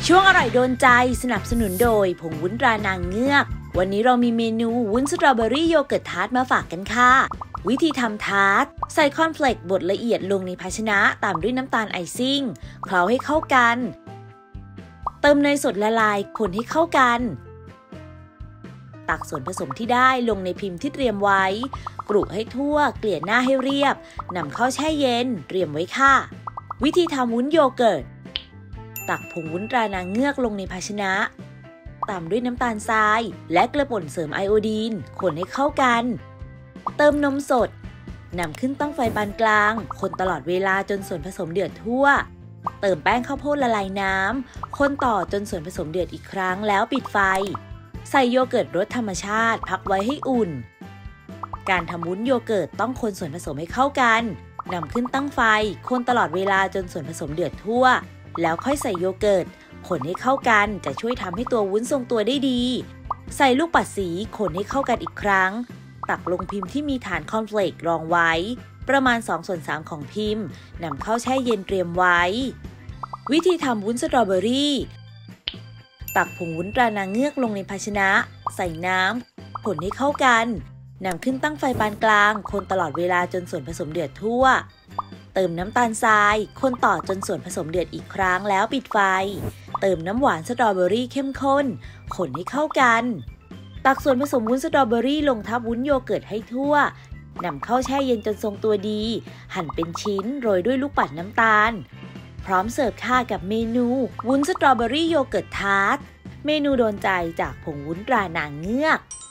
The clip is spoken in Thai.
ช่วงอร่อยโดนใจสนับสนุนโดยผงวุ้นตรานางเงือกวันนี้เรามีเมนูวุ้นสตรอเบอรี่โยเกิร์ตทาร์ตมาฝากกันค่ะวิธีทำทาร์ตใส่คอร์นเฟลกบดละเอียดลงในภาชนะตามด้วยน้ำตาลไอซิ่งเคล้าให้เข้ากันเติมเนยสดละลายคนให้เข้ากันตักส่วนผสมที่ได้ลงในพิมพ์ที่เตรียมไว้กรุให้ทั่วเกลี่ยหน้าให้เรียบนำเข้าแช่เย็นเตรียมไว้ค่ะวิธีทำวุ้นโยเกิร์ตตักผงวุ้นตรานางเงือกลงในภาชนะตามด้วยน้ำตาลทรายและเกลือป่นเสริมไอโอดีนคนให้เข้ากันเติมนมสดนำขึ้นตั้งไฟปานกลางคนตลอดเวลาจนส่วนผสมเดือดทั่วเติมแป้งข้าวโพดละลายน้ำคนต่อจนส่วนผสมเดือดอีกครั้งแล้วปิดไฟใส่โยเกิร์ตรสธรรมชาติพักไว้ให้อุ่นการทำวุ้นโยเกิร์ตต้องคนส่วนผสมให้เข้ากันนำขึ้นตั้งไฟคนตลอดเวลาจนส่วนผสมเดือดทั่วแล้วค่อยใส่โยเกิร์ตคนให้เข้ากันจะช่วยทำให้ตัววุ้นทรงตัวได้ดีใส่ลูกปัดสีคนให้เข้ากันอีกครั้งตักลงพิมพ์ที่มีฐานคอร์นเฟลกรองไว้ประมาณ2/3ของพิมพ์นำเข้าแช่เย็นเตรียมไว้วิธีทำวุ้นสตรอเบอรี่ตักผงวุ้นตรานางเงือกลงในภาชนะใส่น้ำคนให้เข้ากันนำขึ้นตั้งไฟปานกลางคนตลอดเวลาจนส่วนผสมเดือดทั่วเติมน้ำตาลทรายคนต่อจนส่วนผสมเดือดอีกครั้งแล้วปิดไฟเติมน้ำหวานสตรอเบอรี่เข้มข้นคนให้เข้ากันตักส่วนผสมวุ้นสตรอเบอรี่ลงทับวุ้นโยเกิร์ตให้ทั่วนำเข้าแช่เย็นจนทรงตัวดีหั่นเป็นชิ้นโรยด้วยลูกปัดน้ำตาลพร้อมเสิร์ฟค่ะกับเมนูวุ้นสตรอเบอรี่โยเกิร์ตทาร์ตเมนูโดนใจจากผงวุ้นตรานางเงือก